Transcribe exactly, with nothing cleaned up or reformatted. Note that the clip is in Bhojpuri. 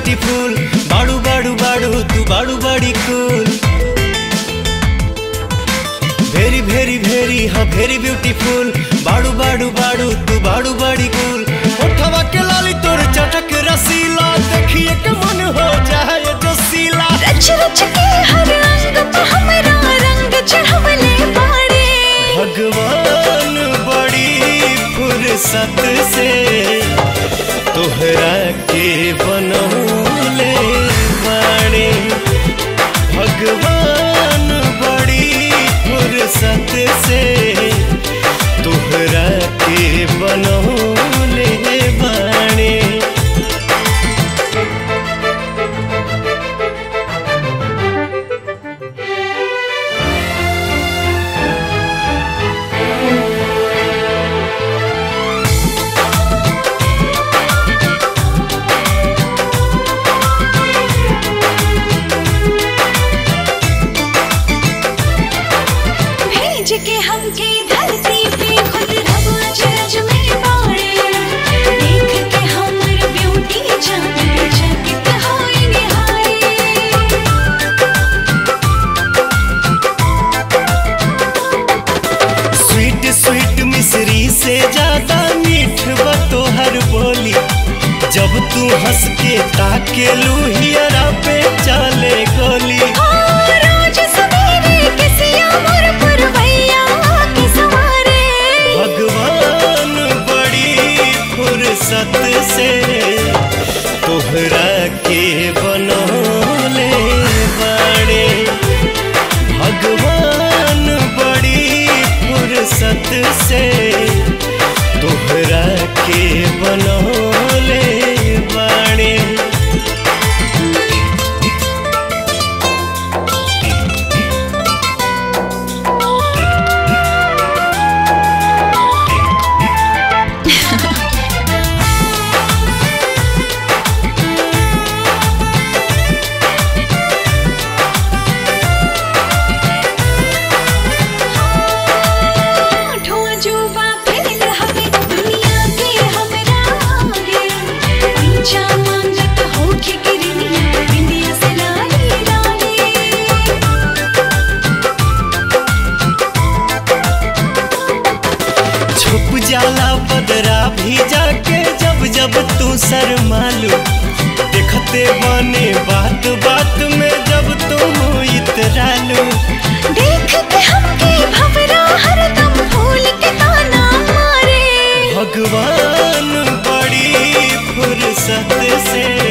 ब्यूटीफुल बाड़ू बाड़ू बाड़ू तू बाड़ू बड़ी कूल भेरी भेरी भेरी हाँ भेरी ब्यूटीफुल बाड़ू बाड़ू बाड़ू तू बाड़ू बड़ी कूल उठवा के लाली तोर चटक रसीला देखिए के मन हो जाए जो सीला रच रच के हर अंग पे हमरा रंग चढ़वले बाड़े भगवान बड़ी फुर्सत से तोहरा के बनौले बाड़े भगवान बड़ी फुर्सत से तोहरा के बनौले बाड़े के हमके धरती पे खुद रब अजरज में बाड़े देख के हमर ब्यूटी जान चकित होए निहारे स्वीट स्वीट मिश्री से ज्यादा मीठ बा तोहर बोली जब तू हंस के ताके लुहियरा पे चले गोली रोज सवेरे किसिया मोर पुरवैया के सवारे भगवान बड़ी फुर्सत से तोहरा के बनौले बाड़े भगवान बड़ी फुर्सत से तोहरा के बनौले बाड़े जाला बदरा भी जाके जब जब तू शर्मालू देखते बने बात बात में जब तुम इतरालू देख के हमके भवरा हरदम फूल के ताना मारे भगवान बड़ी फुर्सत से